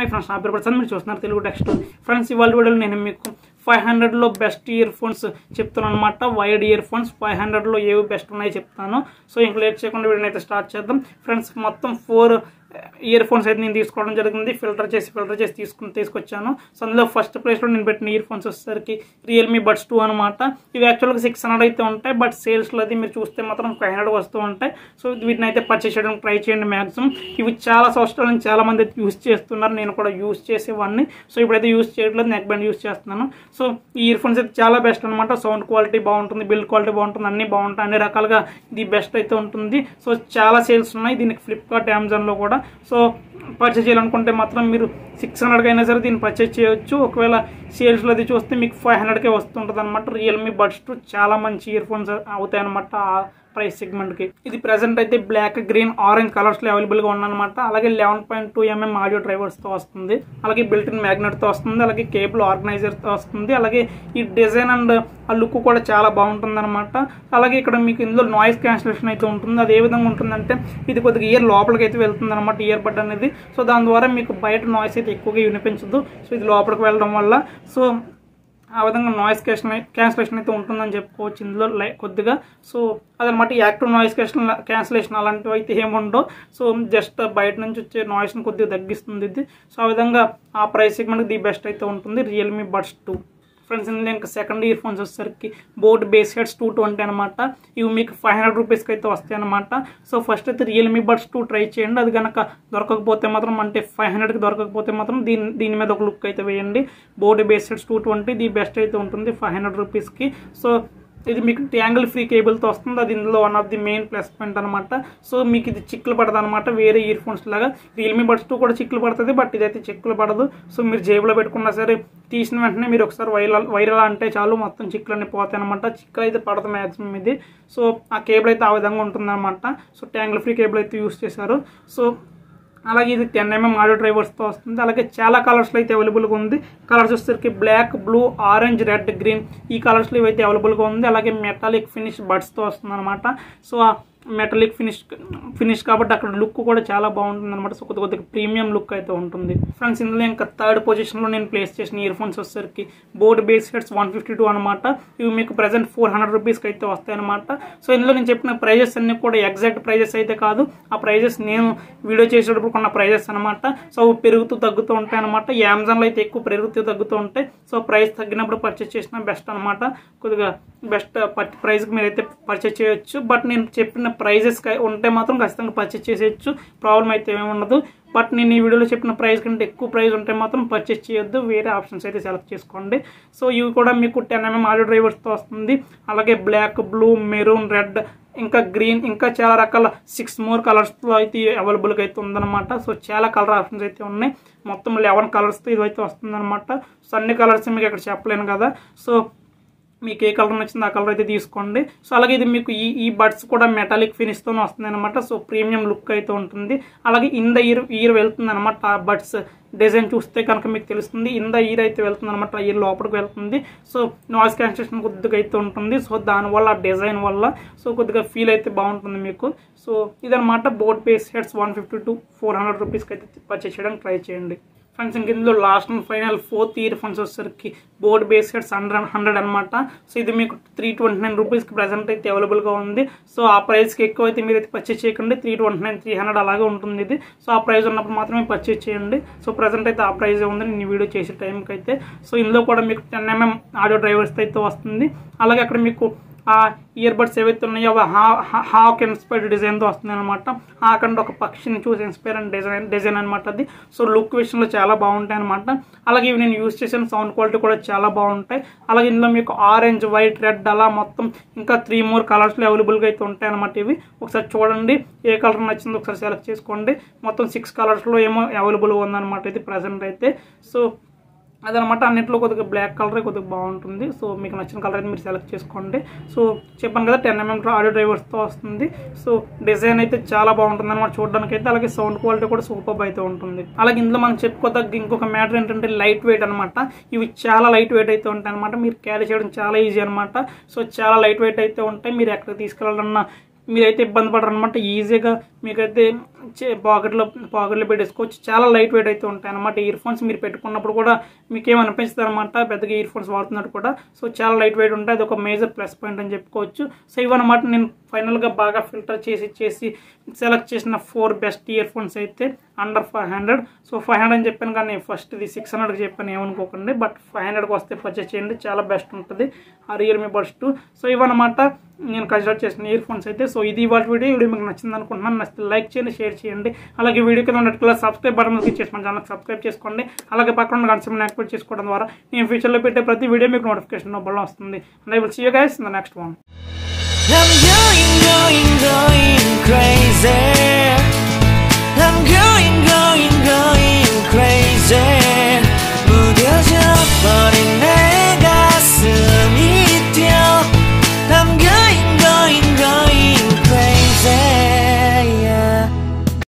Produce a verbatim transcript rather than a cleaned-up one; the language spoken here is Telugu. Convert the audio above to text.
హాయ్ ఫ్రెండ్స్, నా పేరు ప్రసాద్. మీరు చూస్తున్నారు తెలుగు టెక్స్ట్. ఫ్రెండ్స్, ఇవాళ వీడియోలో నేను మీకు ఫైవ్ హండ్రెడ్లో బెస్ట్ ఇయర్ ఫోన్స్ చెప్తున్నాను అనమాట. వైడ్ ఇయర్ ఫోన్స్ ఫైవ్ హండ్రెడ్లో ఏవి బెస్ట్ ఉన్నాయో చెప్తాను. సో ఇంక లేట్ చేయకుండా వీడియోని అయితే స్టార్ట్ చేద్దాం. ఫ్రెండ్స్, మొత్తం ఫోర్ ఇయర్ ఫోన్స్ అయితే నేను తీసుకోవడం జరిగింది. ఫిల్టర్ చేసి ఫిల్టర్ చేసి తీసుకుని తీసుకొచ్చాను. సో అందులో ఫస్ట్ ప్లేస్లో నేను పెట్టిన ఇయర్ ఫోన్స్ వచ్చేసరికి రియల్మీ బడ్స్ టూ అనమాట. ఇవి యాక్చువల్గా సిక్స్ హండ్రెడ్ అయితే ఉంటాయి, బట్ సేల్స్లో అయితే మీరు చూస్తే మాత్రం ఫైవ్ హండ్రెడ్ వస్తూ ఉంటాయి. సో వీటిని అయితే పర్చేస్ చేయడానికి ట్రై చేయండి మ్యాక్సిమం. ఇవి చాలా సంవత్సరాల నుంచి చాలా మంది అయితే యూస్ చేస్తున్నారు. నేను కూడా యూస్ చేసేవాడిని. సో ఇప్పుడైతే యూస్ చేయట్లేదు, నెక్ బ్యాండ్ యూస్ చేస్తున్నాను. సో ఈ ఇయర్ ఫోన్స్ అయితే చాలా బెస్ట్ అనమాట. సౌండ్ క్వాలిటీ బాగుంటుంది, బిల్డ్ క్వాలిటీ బాగుంటుంది, అన్ని బాగుంటాయి, అన్ని రకాలుగా ఇది బెస్ట్ అయితే ఉంటుంది. సో చాలా సేల్స్ ఉన్నాయి దీనికి ఫ్లిప్కార్ట్, అమెజాన్లో కూడా. సో పర్చేస్ చేయాలనుకుంటే మాత్రం మీరు సిక్స్ హండ్రెడ్కి అయినా సరే దీన్ని పర్చేస్ చేయొచ్చు. ఒకవేళ సేల్స్లో అది చూస్తే మీకు ఫైవ్ హండ్రెడ్కే వస్తుంటుంది అనమాట. రియల్మీ బడ్స్ టూ చాలా మంచి ఇయర్ ఫోన్స్ అవుతాయి అనమాట ప్రైస్ సెగ్మెంట్కి. ఇది ప్రెసెంట్ అయితే బ్లాక్, గ్రీన్, ఆరెంజ్ కలర్స్లో అవైలబుల్గా ఉందన్నమాట. అలాగే eleven point two mm audio డ్రైవర్స్తో వస్తుంది. అలాగే బిల్టిన్ మ్యాగ్నెట్తో వస్తుంది. అలాగే కేబుల్ ఆర్గనైజర్తో వస్తుంది. అలాగే ఈ డిజైన్ అండ్ ఆ లుక్ కూడా చాలా బాగుంటుంది అనమాట. అలాగే ఇక్కడ మీకు ఇందులో నాయిస్ క్యాన్సిలేషన్ అయితే ఉంటుంది. అది ఏ విధంగా ఉంటుందంటే ఇది కొద్దిగా ఇయర్ లోపలికి అయితే వెళ్తుంది అనమాట, ఇయర్ బడ్ అనేది. సో దాని ద్వారా మీకు బయట నాయిస్ అయితే ఎక్కువగా వినిపించదు. సో ఇది లోపలికి వెళ్ళడం వల్ల సో ఆ విధంగా నాయిస్ క్యాన్సిలేషన్ క్యాన్సిలేషన్ అయితే ఉంటుందని చెప్పుకోవచ్చు ఇందులో లై కొద్దిగా. సో అదనమాట యాక్టివ్ నాయిస్ క్యాన్సిలేషన్ క్యాన్సిలేషన్ అలాంటివి అయితే ఏముండవు. సో జస్ట్ బయట నుంచి వచ్చే నాయిస్ని కొద్దిగా తగ్గిస్తుంది ఇది. సో ఆ విధంగా ఆ ప్రైస్ సెగ్మెంట్కి ది బెస్ట్ అయితే ఉంటుంది రియల్మీ బడ్స్ టూ. ఫ్రెండ్స్, ఇందులో ఇంకా సెకండ్ ఇయర్ ఫోన్స్ వచ్చేసరికి boat bass heads two twenty అనమాట. ఇవి మీకు ఫైవ్ హండ్రెడ్ రూపీస్కి అయితే వస్తాయి అనమాట. సో ఫస్ట్ అయితే రియల్మీ బడ్స్ టూ ట్రై చేయండి. అది కనుక దొరకకపోతే మాత్రం, అంటే ఫైవ్ హండ్రెడ్కి దొరకకపోతే మాత్రం దీని దీని మీద ఒక లుక్ అయితే వేయండి. Boat bass heads two twenty the best అయితే ఉంటుంది ఫైవ్ హండ్రెడ్ రూపీస్కి. సో ఇది మీకు ట్యాంగిల్ ఫ్రీ కేబుల్తో వస్తుంది. అది ఇందులో one of the main plus point అనమాట. సో మీకు ఇది చిక్కులు పడదు అనమాట వేరే ఇయర్ ఫోన్స్ లాగా. రియల్మీ బడ్స్ టూ కూడా చిక్కులు పడుతుంది, బట్ ఇదైతే చిక్కులు పడదు. సో మీరు జేబులో పెట్టుకున్నా సరే తీసిన వెంటనే మీరు ఒకసారి వైరల్ వైరల్ అంటే చాలు మొత్తం చిక్కులు అన్నీ పోతాయి అనమాట. చిక్కులు అయితే పడదు మ్యాక్సిమం ఇది. సో ఆ కేబుల్ అయితే ఆ విధంగా ఉంటుంది అనమాట. సో ట్యాంగిల్ ఫ్రీ కేబుల్ అయితే యూస్ చేశారు. సో అలాగే ఇది టెన్ ఎంఎం ఆడియో డ్రైవర్స్తో వస్తుంది. అలాగే చాలా కలర్స్లో అయితే అవైలబుల్గా ఉంది. కలర్స్ వచ్చేసరికి black, blue, orange, red, green ఈ కలర్స్లో ఇవైతే అవైలబుల్గా ఉంది. అలాగే మెటాలిక్ ఫినిష్ బడ్స్తో వస్తుంది అనమాట. సో మెటాలిక్ ఫినిష్ ఫినిష్ కాబట్టి అక్కడ లుక్ కూడా చాలా బాగుంటుంది అనమాట. సో కొద్ది కొద్దిగా ప్రీమియం లుక్ అయితే ఉంటుంది. ఫ్రెండ్స్, ఇందులో ఇంకా థర్డ్ పొజిషన్లో నేను ప్లేస్ చేసిన ఇయర్ ఫోన్స్ వచ్చేసరికి boat bass heads one fifty two అనమాట. ఇవి మీకు ప్రెసెంట్ ఫోర్ హండ్రెడ్ రూపీస్కి అయితే వస్తాయి అనమాట. సో ఇందులో నేను చెప్పిన ప్రైజెస్ అన్ని కూడా ఎగ్జాక్ట్ ప్రైజెస్ అయితే కాదు. ఆ ప్రైజెస్ నేను వీడియో చేసేటప్పుడు కొన్న ప్రైజెస్ అనమాట. సో అవి పెరుగుతూ తగ్గుతూ ఉంటాయి అనమాట. ఈ అమెజాన్లో అయితే ఎక్కువ పెరుగుతూ తగ్గుతూ ఉంటాయి. సో ప్రైస్ తగ్గినప్పుడు పర్చేస్ చేసిన బెస్ట్ అనమాట. కొద్దిగా బెస్ట్ ప్రైస్కి మీరైతే పర్చేస్ చేయొచ్చు. బట్ నేను చెప్పిన ప్రైజెస్ ఉంటే మాత్రం ఖచ్చితంగా పర్చేస్ చేసేయచ్చు, ప్రాబ్లం అయితే ఏమి ఉండదు. బట్ నేను ఈ వీడియోలో చెప్పిన ప్రైస్ కంటే ఎక్కువ ప్రైస్ ఉంటే మాత్రం పర్చేస్ చేయొద్దు, వేరే ఆప్షన్స్ అయితే సెలెక్ట్ చేసుకోండి. సో ఇవి కూడా మీకు టెన్ ఎంఎం ఆడియో డ్రైవర్స్తో వస్తుంది. అలాగే బ్లాక్, బ్లూ, మెరూన్, రెడ్, ఇంకా గ్రీన్, ఇంకా చాలా రకాల సిక్స్ మోర్ కలర్స్తో అయితే అవైలబుల్గా అయితే ఉందన్నమాట. సో చాలా కలర్ ఆప్షన్స్ అయితే ఉన్నాయి. మొత్తం లెవెన్ కలర్స్తో ఇదైతే వస్తుందన్నమాట. సో అన్ని కలర్స్ మీకు ఇక్కడ చెప్పలేను కదా. సో మీకు ఏ కలర్ నచ్చిందో ఆ కలర్ అయితే తీసుకోండి. సో అలాగే ఇది మీకు ఈ ఈ బడ్స్ కూడా మెటాలిక్ ఫినిష్తోనే వస్తుంది అనమాట. సో ప్రీమియం లుక్ అయితే ఉంటుంది. అలాగే ఇన్ ద ఇయర్ ఇయర్ వెళ్తుంది అనమాట. ఆ బడ్స్ డిజైన్ చూస్తే కనుక మీకు తెలుస్తుంది. ఇన్ ద ఇయర్ అయితే వెళ్తుంది అనమాట, ఇయర్ లోపలికి వెళ్తుంది. సో నాయిస్ క్యాన్సిలేషన్ కొద్దిగా అయితే ఉంటుంది. సో దానివల్ల ఆ డిజైన్ వల్ల సో కొద్దిగా ఫీల్ అయితే బాగుంటుంది మీకు. సో ఇదనమాట boat bass heads one fifty two four hundred రూపీస్కి అయితే పర్చేస్ చేయడానికి ట్రై చేయండి. ఫ్రెండ్స్, ఇంక ఇందులో last and final fourth earphones వచ్చేసరికి boat bass heads hundred hundred అనమాట. సో ఇది మీకు త్రీ ట్వంటీ నైన్ రూపీస్కి ప్రజెంట్ అయితే అవైలబుల్గా ఉంది. సో ఆ ప్రైస్కి ఎక్కువ అయితే మీరు అయితే పర్చేస్ చేయకండి. Three twenty nine three hundred అలాగే ఉంటుంది ఇది. సో ఆ ప్రైస్ ఉన్నప్పుడు మాత్రమే పర్చేస్ చేయండి. సో ప్రజెంట్ అయితే ఆ ప్రైస్ ఉంది నేను వీడియో చేసే టైంకి అయితే. సో ఇందులో కూడా మీకు టెన్ ఎంఎం ఆడియో డ్రైవర్స్ అయితే వస్తుంది. అలాగే అక్కడ మీకు ఆ ఇయర్ బడ్స్ ఏవైతే ఉన్నాయో అవి హా హాక్ ఇన్స్పైర్డ్ డిజైన్తో వస్తుంది అనమాట. హాక్ అంటే ఒక పక్షిని చూసి ఇన్స్పైర్ అండ్ డిజైన్ డిజైన్ అనమాట అది. సో లుక్ విషయంలో చాలా బాగుంటాయి అనమాట. అలాగే ఇవి నేను యూజ్ చేసిన సౌండ్ క్వాలిటీ కూడా చాలా బాగుంటాయి. అలాగే ఇందులో మీకు ఆరెంజ్, వైట్, రెడ్ అలా మొత్తం ఇంకా త్రీ మోర్ కలర్స్లో అవైలబుల్గా అయితే ఉంటాయి అనమాట. ఇవి ఒకసారి చూడండి, ఏ కలర్ నచ్చిందో ఒకసారి సెలెక్ట్ చేసుకోండి. మొత్తం సిక్స్ కలర్స్లో ఏమో అవైలబుల్గా ఉందన్నమాట ఇది ప్రజెంట్ అయితే. సో అదనమాట. అన్నింటిలో కొద్దిగా బ్లాక్ కలరే కొద్దిగా బాగుంటుంది. సో మీకు నచ్చిన కలర్ అయితే మీరు సెలెక్ట్ చేసుకోండి. సో చెప్పాను కదా టెన్ ఎంఎం ఆడియో డ్రైవర్స్తో వస్తుంది. సో డిజైన్ అయితే చాలా బాగుంటుంది అనమాట చూడడానికి అయితే. అలాగే సౌండ్ క్వాలిటీ కూడా సూపర్ అయితే ఉంటుంది. అలాగే ఇందులో మనం చెప్పుకోదగ్గ ఇంకొక మ్యాటర్ ఏంటంటే లైట్ వెయిట్ అనమాట. ఇవి చాలా లైట్ వెయిట్ అయితే ఉంటాయి అనమాట. మీరు క్యారీ చేయడం చాలా ఈజీ అనమాట. సో చాలా లైట్ వెయిట్ అయితే ఉంటాయి. మీరు ఎక్కడికి తీసుకెళ్ళాలన్నా మీరైతే ఇబ్బంది పడరు అనమాట. ఈజీగా మీకైతే పాకెట్లో పాకెట్లో పెట్టేసుకోవచ్చు. చాలా లైట్ వెయిట్ అయితే ఉంటాయి అనమాట. ఇయర్ ఫోన్స్ మీరు పెట్టుకున్నప్పుడు కూడా మీకు ఏమనిపిస్తుంది అనమాట పెద్దగా ఇయర్ ఫోన్స్ వాడుతున్నట్టు కూడా. సో చాలా లైట్ వెయిట్ ఉంటాయి, అది ఒక మేజర్ ప్లస్ పాయింట్ అని చెప్పుకోవచ్చు. సో ఇవన్నమాట నేను ఫైనల్గా బాగా ఫిల్టర్ చేసి చేసి సెలెక్ట్ చేసిన ఫోర్ బెస్ట్ ఇయర్ ఫోన్స్ అయితే under five hundred. So five hundred అని చెప్పాను కానీ ఫస్ట్ ఇది సిక్స్ హండ్రెడ్కి చెప్పాను ఏమనుకోకండి. బట్ ఫైవ్ హండ్రెడ్కి వస్తే పర్చేస్ చేయండి, చాలా బెస్ట్ ఉంటుంది ఆ రియల్మీ బడ్స్ టూ. సో ఇవన్నమాట నేను కన్సిడర్ చేసిన ఇయర్ ఫోన్స్ అయితే. సో ఇది ఇవాళ వీడియో వీడియో మీకు నచ్చింది అనుకుంటున్నాను. నచ్చితే లైక్ చేయండి, షేర్ చేయండి. అలాగే వీడియో కింద ఉన్నట్టుగా సబ్స్క్రైబ్ బటన్ క్లిక్ చేసి మన ఛానల్ సబ్స్క్రైబ్ చేసుకోండి. అలాగే పక్కన ఉన్న గంట సింబల్ని యాక్టివేట్ చేసుకోవడం ద్వారా నేను ఫ్యూచర్లో పెట్టే ప్రతి వీడియో మీకు నోటిఫికేషన్ రూపంలో వస్తుంది. And I will see you guys in the next one. I'm going, going, going crazy.